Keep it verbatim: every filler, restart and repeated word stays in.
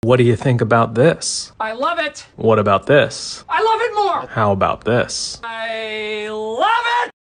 What do you think about this? I love it. What about this? I love it more. How about this? I